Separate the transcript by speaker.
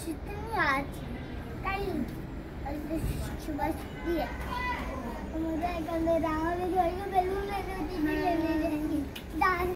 Speaker 1: छुट्टी आज कल सुबह छुट्टी है। मुझे कल बैलून लेने